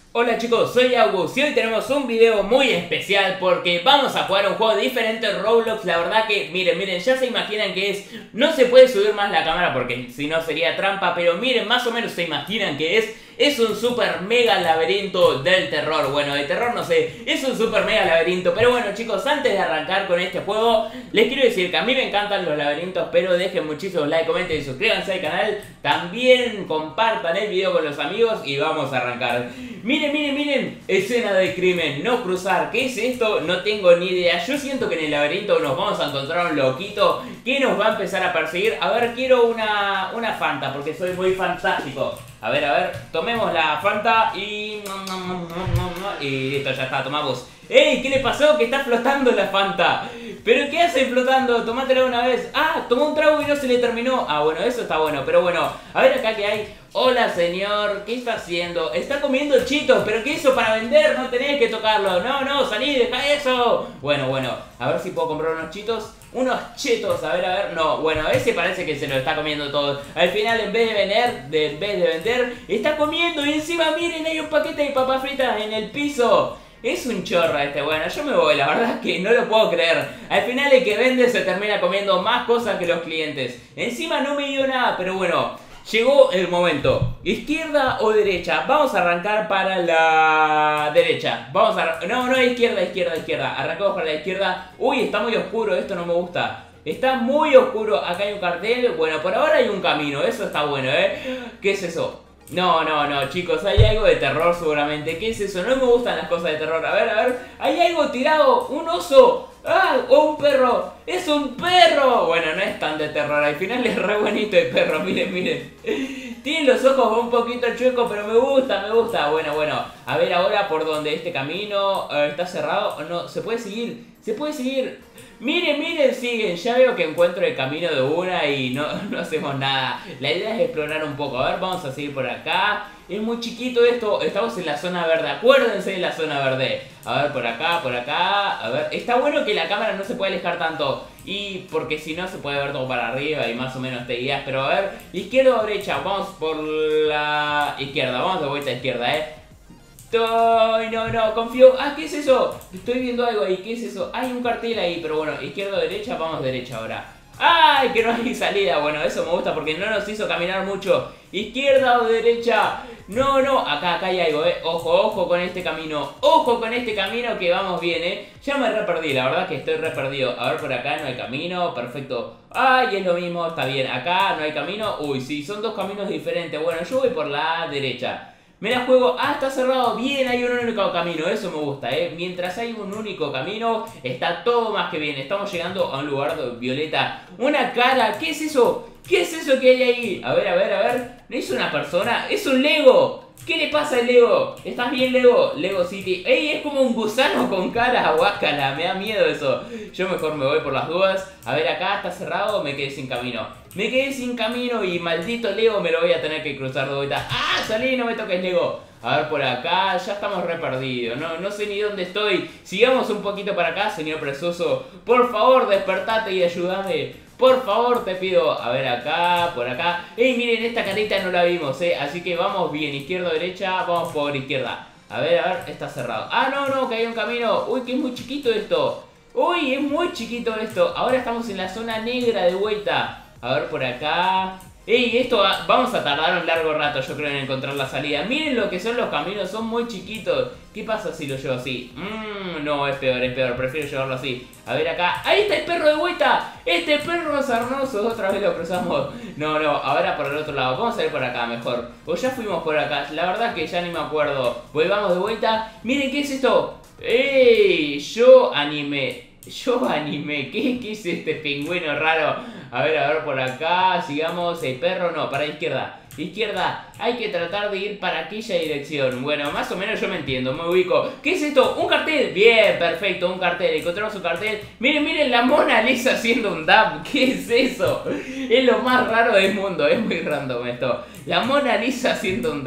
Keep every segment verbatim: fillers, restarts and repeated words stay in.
Hola chicos, soy August y hoy tenemos un video muy especial porque vamos a jugar un juego diferente Roblox. La verdad que, miren, miren, ya se imaginan que es... No se puede subir más la cámara porque si no sería trampa, pero miren, más o menos se imaginan que es... Es un super mega laberinto del terror. Bueno, de terror no sé, es un super mega laberinto. Pero bueno chicos, antes de arrancar con este juego, les quiero decir que a mí me encantan los laberintos, pero dejen muchísimos like, comenten y suscríbanse al canal. También compartan el video con los amigos y vamos a arrancar. Miren, miren, miren, escena de crimen, no cruzar. ¿Qué es esto? No tengo ni idea. Yo siento que en el laberinto nos vamos a encontrar un loquito que nos va a empezar a perseguir. A ver, quiero una, una Fanta porque soy muy fantástico. A ver, a ver, tomemos la Fanta y... Y listo, ya está, tomamos. ¡Ey! ¿Qué le pasó? Que está flotando la Fanta. ¿Pero qué hace flotando? Tomátela una vez. ¡Ah! Tomó un trago y no se le terminó. Ah, bueno, eso está bueno. Pero bueno, a ver acá que hay. Hola, señor. ¿Qué está haciendo? Está comiendo chitos. ¿Pero qué hizo para vender? No tenés que tocarlo. No, no, salí, deja eso. Bueno, bueno, a ver si puedo comprar unos chitos. Unos chetos, a ver, a ver. No, bueno, ese parece que se lo está comiendo todo. Al final, en vez de vender, de, en vez de vender, está comiendo. Y encima, miren, hay un paquete de papas fritas en el piso. Es un chorro este, bueno, yo me voy, la verdad es que no lo puedo creer. Al final el que vende se termina comiendo más cosas que los clientes. Encima no me dio nada, pero bueno, llegó el momento. ¿Izquierda o derecha? Vamos a arrancar para la derecha. Vamos a... No, no, izquierda, izquierda, izquierda. Arrancamos para la izquierda. Uy, está muy oscuro, esto no me gusta. Está muy oscuro, acá hay un cartel. Bueno, por ahora hay un camino, eso está bueno, ¿eh? ¿Qué es eso? No, no, no, chicos, hay algo de terror seguramente. ¿Qué es eso? No me gustan las cosas de terror. A ver, a ver, hay algo tirado, un oso. ¡Ah! ¡O un perro! ¡Es un perro! Bueno, no es tan de terror, al final es re bonito el perro, miren, miren. Tiene los ojos un poquito chuecos, pero me gusta, me gusta. Bueno, bueno, a ver ahora por dónde este camino uh, está cerrado o no. ¿Se puede seguir? ¿Se puede seguir? Miren, miren, siguen. Ya veo que encuentro el camino de una y no, no hacemos nada. La idea es explorar un poco. A ver, vamos a seguir por acá. Es muy chiquito esto. Estamos en la zona verde. Acuérdense de la zona verde. A ver, por acá, por acá. A ver, está bueno que la cámara no se puede alejar tanto. Y porque si no se puede ver todo para arriba y más o menos te guías. Pero a ver, izquierda o derecha. Vamos por la izquierda. Vamos de vuelta a izquierda, eh. Ay, no, no, confío. Ah, ¿qué es eso? Estoy viendo algo ahí, ¿qué es eso? Hay un cartel ahí, pero bueno, izquierda o derecha, vamos derecha ahora. ¡Ay, que no hay salida! Bueno, eso me gusta porque no nos hizo caminar mucho. ¿Izquierda o derecha? No, no, acá, acá hay algo, eh. Ojo, ojo con este camino. Ojo con este camino que vamos bien, eh. Ya me re perdí, la verdad que estoy re perdido. A ver, por acá no hay camino, perfecto. Ay, es lo mismo, está bien. Acá no hay camino. Uy, sí, son dos caminos diferentes. Bueno, yo voy por la derecha. Me la juego, ah, está cerrado, bien, hay un único camino, eso me gusta, eh. Mientras hay un único camino, está todo más que bien. Estamos llegando a un lugar de violeta. Una cara, ¿qué es eso? ¿Qué es eso que hay ahí? A ver, a ver, a ver, ¿no es una persona? ¡Es un Lego! ¿Qué le pasa al Lego? ¿Estás bien, Lego? Lego City. ¡Ey! Es como un gusano con cara, guácala, me da miedo eso. Yo mejor me voy por las dudas. A ver, acá está cerrado, me quedé sin camino. Me quedé sin camino y maldito Lego me lo voy a tener que cruzar de vuelta. ¡Ah! Salí, no me toques, Lego. A ver, por acá, ya estamos re perdidos. No, no sé ni dónde estoy. Sigamos un poquito para acá, señor precioso. Por favor, despertate y ayúdame. Por favor, te pido. A ver, acá, por acá. ¡Ey, miren, esta carita no la vimos, eh! Así que vamos bien, izquierda o derecha, vamos por izquierda. A ver, a ver, está cerrado. ¡Ah, no, no, que hay un camino! ¡Uy, que es muy chiquito esto! ¡Uy, es muy chiquito esto! Ahora estamos en la zona negra de vuelta. A ver, por acá. ¡Ey, esto va, vamos a tardar un largo rato, yo creo, en encontrar la salida! Miren lo que son los caminos, son muy chiquitos. ¿Qué pasa si lo llevo así? Mmm, no, es peor, es peor, prefiero llevarlo así. A ver acá, ¡ahí está el perro de vuelta! ¡Este perro sarnoso! Otra vez lo cruzamos. No, no, ahora por el otro lado. Vamos a ir por acá mejor. O ya fuimos por acá, la verdad que ya ni me acuerdo. Volvamos de vuelta. Miren, ¿qué es esto? ¡Ey! Yo animé. Yo animé. ¿Qué, ¿Qué es este pingüino raro? A ver, a ver por acá. Sigamos. El perro no, para la izquierda. Izquierda. Hay que tratar de ir para aquella dirección. Bueno, más o menos yo me entiendo, me ubico. ¿Qué es esto? ¿Un cartel? Bien, perfecto, un cartel. Encontramos un cartel. Miren, miren, la Mona Lisa haciendo un dab. ¿Qué es eso? Es lo más raro del mundo. Es muy random esto. La Mona Lisa haciendo un dab.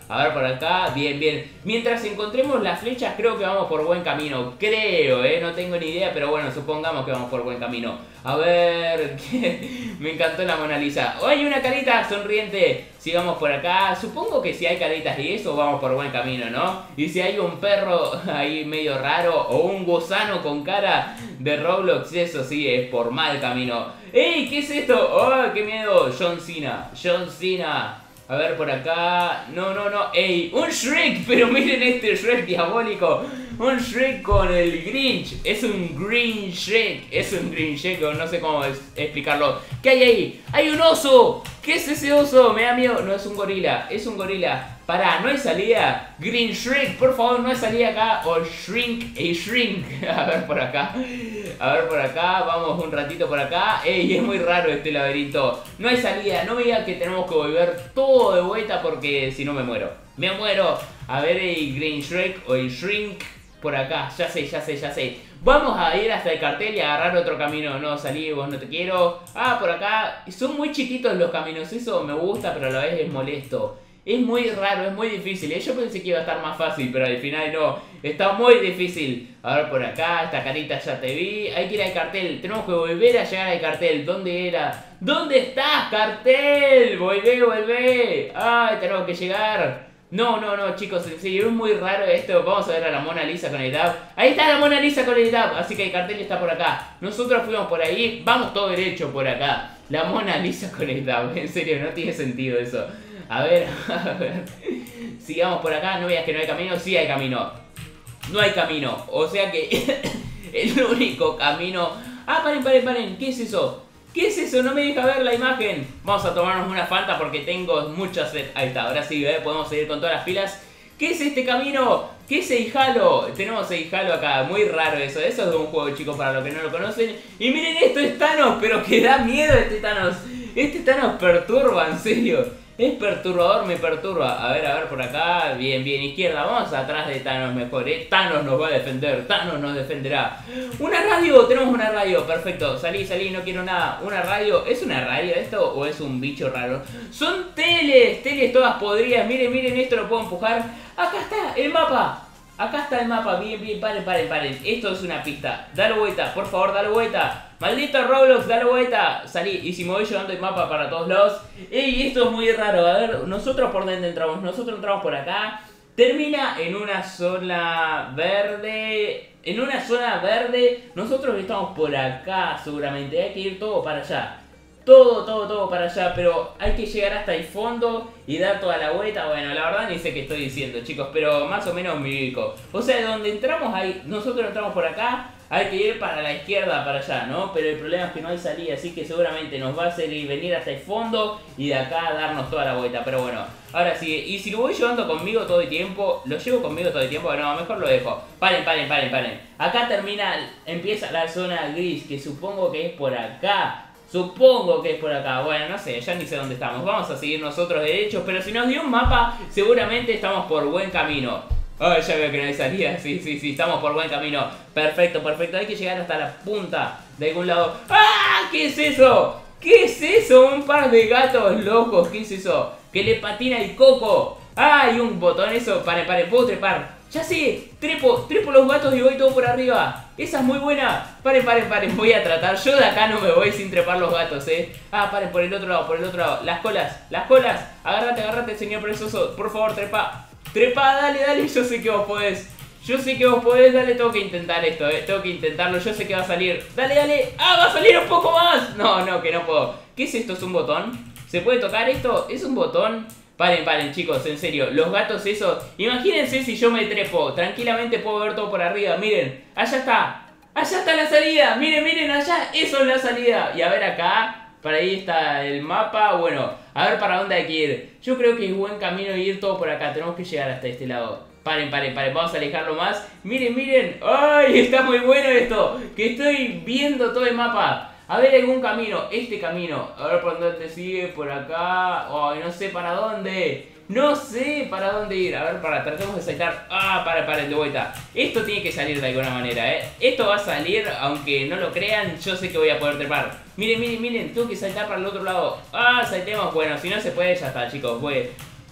A ver por acá, bien, bien. Mientras encontremos las flechas creo que vamos por buen camino. Creo, eh, no tengo ni idea, pero bueno, supongamos que vamos por buen camino. A ver, me encantó la Mona Lisa. Oh, hay una carita sonriente. Sigamos por acá. Supongo que si hay caritas y eso vamos por buen camino, ¿no? Y si hay un perro ahí medio raro o un gusano con cara de Roblox, eso sí es por mal camino. ¡Ey! ¿Qué es esto? ¡Oh, qué miedo! John Cena, John Cena. A ver por acá. No, no, no. ¡Ey! ¡Un Shrek! Pero miren este Shrek diabólico. Un Shrek con el Grinch. Es un Green Shrek. Es un Green Shrek. No sé cómo es, explicarlo. ¿Qué hay ahí? ¡Hay un oso! ¿Qué es ese oso? Me da miedo. No es un gorila. Es un gorila. Pará, no hay salida. Green Shrek, por favor, no hay salida acá. O Shrink y Shrink. A ver por acá. A ver por acá. Vamos un ratito por acá. Ey, es muy raro este laberinto. No hay salida. No me digan que tenemos que volver todo de vuelta porque si no me muero. Me muero. A ver el Green Shrek o el Shrink por acá. Ya sé, ya sé, ya sé. Vamos a ir hasta el cartel y agarrar otro camino. No, salí, vos no te quiero. Ah, por acá. Son muy chiquitos los caminos. Eso me gusta, pero a la vez es molesto. Es muy raro, es muy difícil. Yo pensé que iba a estar más fácil, pero al final no. Está muy difícil. A ver por acá, esta carita ya te vi. Hay que ir al cartel. Tenemos que volver a llegar al cartel. ¿Dónde era? ¿Dónde estás, cartel? Volvé, volvé. Ay, tenemos que llegar. No, no, no, chicos, en serio, es muy raro esto. Vamos a ver a la Mona Lisa con el dab. Ahí está la Mona Lisa con el dab. Así que el cartel está por acá. Nosotros fuimos por ahí. Vamos todo derecho por acá. La Mona Lisa con el dab. En serio, no tiene sentido eso. A ver, a ver. Sigamos por acá, no veas que no hay camino. Sí hay camino. No hay camino. O sea que el único camino... Ah, paren, paren, paren. ¿Qué es eso? ¿Qué es eso? No me deja ver la imagen. Vamos a tomarnos una Fanta porque tengo mucha sed. Ahí está, ahora sí, ¿eh? Podemos seguir con todas las pilas. ¿Qué es este camino? ¿Qué es el Halo? Tenemos el Halo acá, muy raro eso. Eso es de un juego, chicos, para los que no lo conocen. Y miren esto, es Thanos, pero que da miedo este Thanos. Este Thanos perturba, en serio. Es perturbador, me perturba. A ver, a ver por acá. Bien, bien, izquierda. Vamos atrás de Thanos mejor, ¿eh? Thanos nos va a defender. Thanos nos defenderá. Una radio. Tenemos una radio. Perfecto. Salí, salí. No quiero nada. Una radio. ¿Es una radio esto o es un bicho raro? Son teles. Teles todas podridas. Miren, miren. Esto lo puedo empujar. Acá está el mapa. Acá está el mapa. Bien, bien. Paren, paren, paren. Esto es una pista. Dale vuelta. Por favor, dale vuelta. Maldito Roblox, dale vuelta. Salí, y si me voy llevando el mapa para todos lados. Ey, esto es muy raro. A ver, nosotros por dónde entramos. Nosotros entramos por acá. Termina en una zona verde. En una zona verde. Nosotros estamos por acá seguramente. Hay que ir todo para allá. Todo, todo, todo para allá. Pero hay que llegar hasta el fondo y dar toda la vuelta. Bueno, la verdad ni sé qué estoy diciendo, chicos. Pero más o menos me ubico. O sea, donde entramos ahí. Nosotros entramos por acá. Hay que ir para la izquierda, para allá, ¿no? Pero el problema es que no hay salida, así que seguramente nos va a hacer ir, venir hasta el fondo y de acá darnos toda la vuelta. Pero bueno, ahora sí, y si lo voy llevando conmigo todo el tiempo, ¿lo llevo conmigo todo el tiempo? No, mejor lo dejo. Paren, paren, paren, paren. Acá termina, empieza la zona gris, que supongo que es por acá. Supongo que es por acá. Bueno, no sé, ya ni sé dónde estamos. Vamos a seguir nosotros derechos, pero si nos dio un mapa, seguramente estamos por buen camino. Oh, ya veo que no hay salida. Sí, sí, sí, estamos por buen camino. Perfecto, perfecto. Hay que llegar hasta la punta de algún lado. ¡Ah! ¿Qué es eso? ¿Qué es eso? Un par de gatos locos. ¿Qué es eso? Que le patina el coco. ¡Ah! Hay un botón eso. Pare, pare, puedo trepar. Ya sé, trepo, trepo los gatos y voy todo por arriba. Esa es muy buena. Paren, paren, paren, voy a tratar. Yo de acá no me voy sin trepar los gatos, eh. Ah, paren, por el otro lado, por el otro lado. Las colas, las colas. Agárrate, agárrate, señor perezoso. Por favor, trepa. Trepa, dale, dale, yo sé que vos podés. Yo sé que vos podés, dale, tengo que intentar esto, eh. Tengo que intentarlo, yo sé que va a salir. Dale, dale. ¡Ah, va a salir un poco más! No, no, que no puedo. ¿Qué es esto? ¿Es un botón? ¿Se puede tocar esto? ¿Es un botón? Paren, paren, chicos, en serio. Los gatos esos. Imagínense si yo me trepo. Tranquilamente puedo ver todo por arriba. Miren, allá está. Allá está la salida. Miren, miren, allá. Eso es la salida. Y a ver acá. Para ahí está el mapa. Bueno, a ver para dónde hay que ir. Yo creo que es buen camino ir todo por acá. Tenemos que llegar hasta este lado. Paren, paren, paren. Vamos a alejarlo más. Miren, miren. ¡Ay! Está muy bueno esto. Que estoy viendo todo el mapa. A ver algún camino. Este camino. A ver por dónde sigue. Por acá. Ay, no sé para dónde. No sé para dónde ir. A ver, para, tratemos de saltar. Ah, para, para, de vuelta. Esto tiene que salir de alguna manera, eh. Esto va a salir, aunque no lo crean. Yo sé que voy a poder trepar. Miren, miren, miren. Tengo que saltar para el otro lado. Ah, saltemos. Bueno, si no se puede, ya está, chicos. Pues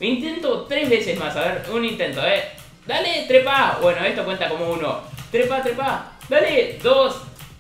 Intento tres veces más, a ver, un intento, eh. Dale, trepa. Bueno, esto cuenta como uno. Trepa, trepa. Dale, dos,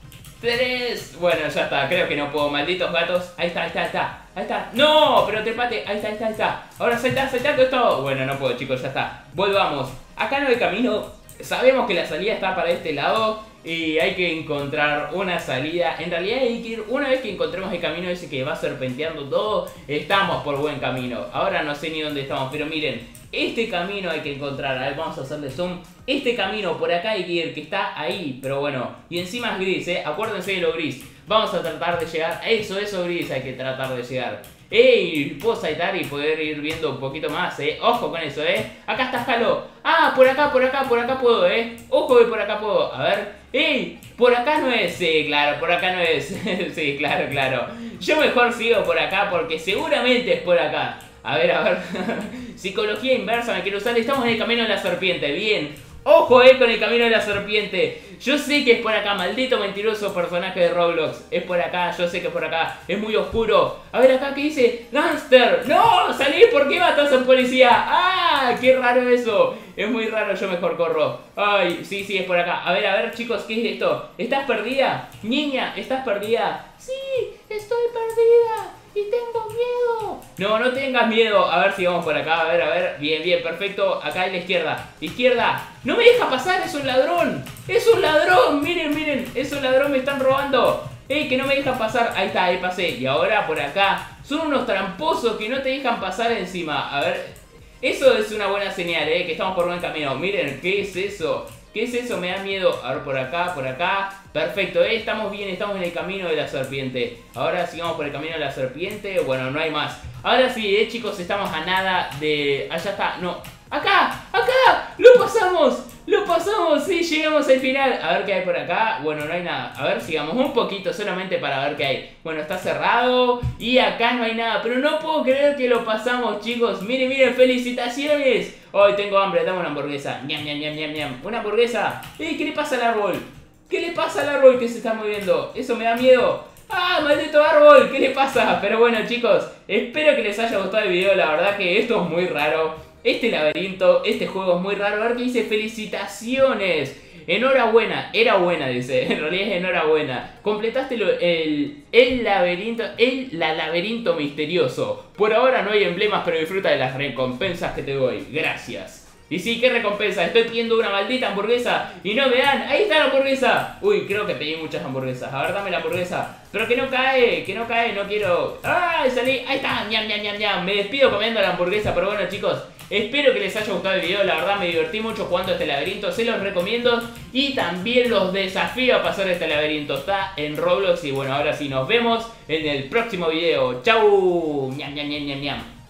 tres. Bueno, ya está, creo que no puedo, malditos gatos. Ahí está, ahí está, ahí está. Ahí está. No, pero trepate. Ahí está, ahí está, ahí está. Ahora salta, salta con esto. Bueno, no puedo, chicos, ya está. Volvamos. Acá no hay camino. Sabemos que la salida está para este lado y hay que encontrar una salida. En realidad hay que ir, una vez que encontremos el camino ese que va serpenteando todo, estamos por buen camino. Ahora no sé ni dónde estamos, pero miren, este camino hay que encontrar. A ver, vamos a hacerle zoom. Este camino por acá hay que ir, que está ahí, pero bueno. Y encima es gris, eh, acuérdense de lo gris. Vamos a tratar de llegar, eso, eso gris hay que tratar de llegar. ¡Ey! Puedo saltar y poder ir viendo un poquito más, ¿eh? Ojo con eso, ¿eh? Acá está Halo. Ah, por acá, por acá, por acá puedo, ¿eh? Ojo que por acá puedo. A ver. ¡Ey! Por acá no es. Sí, claro, por acá no es. Sí, claro, claro. Yo mejor sigo por acá porque seguramente es por acá. A ver, a ver. Psicología inversa me quiero usar. Estamos en el camino de la serpiente. Bien. Ojo, eh, con el camino de la serpiente. Yo sé que es por acá, maldito mentiroso personaje de Roblox. Es por acá, yo sé que es por acá. Es muy oscuro. A ver acá, ¿qué dice? ¡Gangster! ¡No! ¡Salí! ¿Por qué matas a un policía? ¡Ah! ¡Qué raro eso! Es muy raro, yo mejor corro. Ay, sí, sí, es por acá. A ver, a ver, chicos, ¿qué es esto? ¿Estás perdida? Niña, ¿estás perdida? Sí, estoy perdida. Y tengo miedo. No, no tengas miedo. A ver si vamos por acá. A ver, a ver. Bien, bien, perfecto. Acá en la izquierda. Izquierda. No me deja pasar. Es un ladrón. Es un ladrón. Miren, miren. Es un ladrón. Me están robando. Ey, que no me dejan pasar. Ahí está, ahí pasé. Y ahora por acá. Son unos tramposos que no te dejan pasar encima. A ver. Eso es una buena señal, eh. Que estamos por buen camino. Miren, ¿qué es eso? ¿Qué es eso? Me da miedo. A ver, por acá, por acá. Perfecto, ¿eh? Estamos bien, estamos en el camino de la serpiente. Ahora sigamos por el camino de la serpiente. Bueno, no hay más. Ahora sí, ¿eh, chicos? Estamos a nada de... Allá está, no. ¡Acá! ¡Acá! ¡Lo pasamos! ¡Lo pasamos! Sí, llegamos al final. A ver qué hay por acá. Bueno, no hay nada. A ver, sigamos un poquito solamente para ver qué hay. Bueno, está cerrado. Y acá no hay nada. Pero no puedo creer que lo pasamos, chicos. Miren, miren, felicitaciones. Hoy tengo hambre, dame una hamburguesa. Ñam, ñam, ñam, ñam, ñam. Una hamburguesa. ¿Eh? ¿Qué le pasa al árbol? ¿Qué le pasa al árbol que se está moviendo? Eso me da miedo. ¡Ah, maldito árbol! ¿Qué le pasa? Pero bueno, chicos, espero que les haya gustado el video. La verdad que esto es muy raro. Este laberinto, este juego es muy raro. A ver qué dice. Felicitaciones. Enhorabuena. Era buena, dice. En realidad es enhorabuena. Completaste lo, el, el laberinto, el la laberinto misterioso. Por ahora no hay emblemas, pero disfruta de las recompensas que te doy. Gracias. Y sí, ¿qué recompensa? Estoy pidiendo una maldita hamburguesa y no me dan. ¡Ahí está la hamburguesa! Uy, creo que pedí muchas hamburguesas. A ver, dame la hamburguesa. Pero que no cae, que no cae, no quiero... ¡Ay, salí! ¡Ahí está! ¡Ñam, ñam, ñam, ñam! Me despido comiendo la hamburguesa. Pero bueno, chicos, espero que les haya gustado el video. La verdad me divertí mucho jugando este laberinto. Se los recomiendo. Y también los desafío a pasar este laberinto. Está en Roblox. Y bueno, ahora sí, nos vemos en el próximo video. ¡Chau! ¡Ñam, ñam, ñam, ñam, ñam!